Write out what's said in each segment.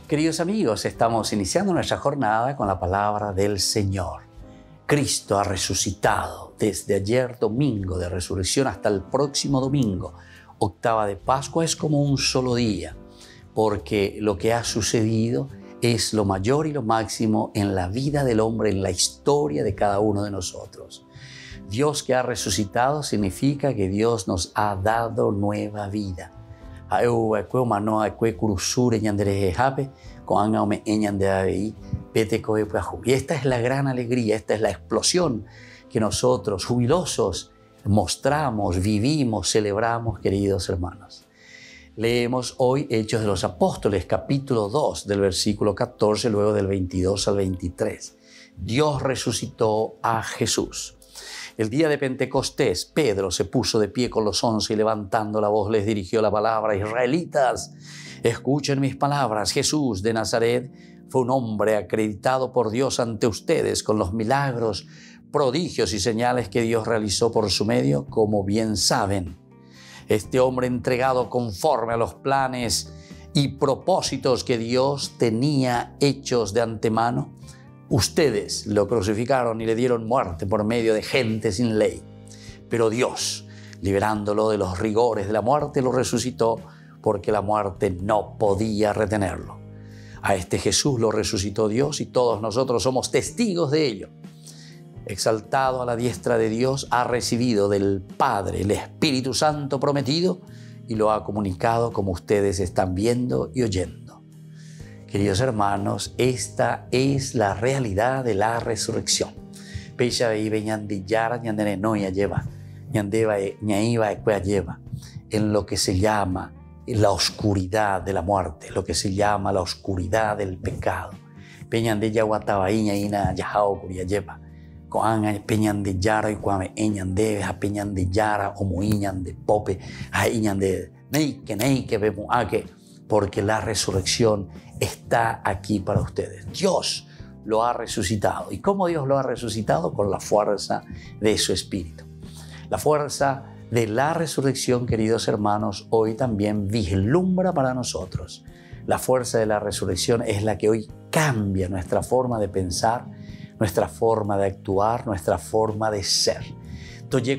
Queridos amigos, estamos iniciando nuestra jornada con la palabra del Señor. Cristo ha resucitado desde ayer domingo de resurrección hasta el próximo domingo. Octava de Pascua es como un solo día, porque lo que ha sucedido es lo mayor y lo máximo en la vida del hombre, en la historia de cada uno de nosotros. Dios que ha resucitado significa que Dios nos ha dado nueva vida. Y esta es la gran alegría, esta es la explosión que nosotros, jubilosos, mostramos, vivimos, celebramos, queridos hermanos. Leemos hoy Hechos de los Apóstoles, capítulo 2, del versículo 14, luego del 22 al 23. Dios resucitó a Jesús. El día de Pentecostés, Pedro se puso de pie con los 11 y levantando la voz les dirigió la palabra: Israelitas, escuchen mis palabras. Jesús de Nazaret fue un hombre acreditado por Dios ante ustedes con los milagros, prodigios y señales que Dios realizó por su medio, como bien saben. Este hombre entregado conforme a los planes y propósitos que Dios tenía hechos de antemano, ustedes lo crucificaron y le dieron muerte por medio de gente sin ley. Pero Dios, liberándolo de los rigores de la muerte, lo resucitó porque la muerte no podía retenerlo. A este Jesús lo resucitó Dios y todos nosotros somos testigos de ello. Exaltado a la diestra de Dios, ha recibido del Padre el Espíritu Santo prometido y lo ha comunicado como ustedes están viendo y oyendo. Queridos hermanos, esta es la realidad de la resurrección. En lo que se llama la oscuridad de la muerte, lo que se llama la oscuridad del pecado. Porque la resurrección está aquí para ustedes. Dios lo ha resucitado. ¿Y cómo Dios lo ha resucitado? Con la fuerza de su Espíritu. La fuerza de la resurrección, queridos hermanos, hoy también vislumbra para nosotros. La fuerza de la resurrección es la que hoy cambia nuestra forma de pensar, nuestra forma de actuar, nuestra forma de ser. Entonces,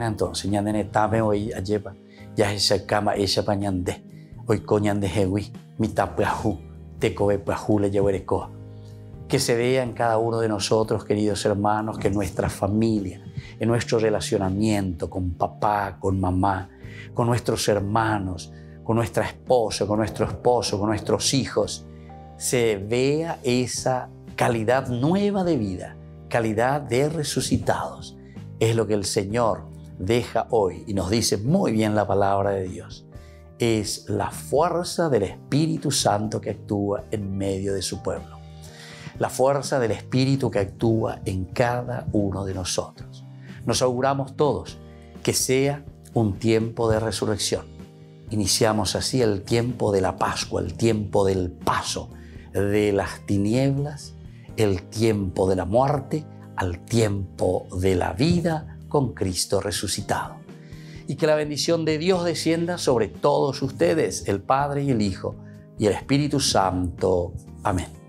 hoy coñan de Jehui, mitapuahu, tecobepuahu le lleverecoa. Que se vea en cada uno de nosotros, queridos hermanos, que en nuestra familia, en nuestro relacionamiento con papá, con mamá, con nuestros hermanos, con nuestra esposa, con nuestro esposo, con nuestros hijos, se vea esa calidad nueva de vida, calidad de resucitados. Es lo que el Señor deja hoy y nos dice muy bien la palabra de Dios. Es la fuerza del Espíritu Santo que actúa en medio de su pueblo. La fuerza del Espíritu que actúa en cada uno de nosotros. Nos auguramos todos que sea un tiempo de resurrección. Iniciamos así el tiempo de la Pascua, el tiempo del paso de las tinieblas, el tiempo de la muerte al tiempo de la vida con Cristo resucitado. Y que la bendición de Dios descienda sobre todos ustedes, el Padre y el Hijo y el Espíritu Santo. Amén.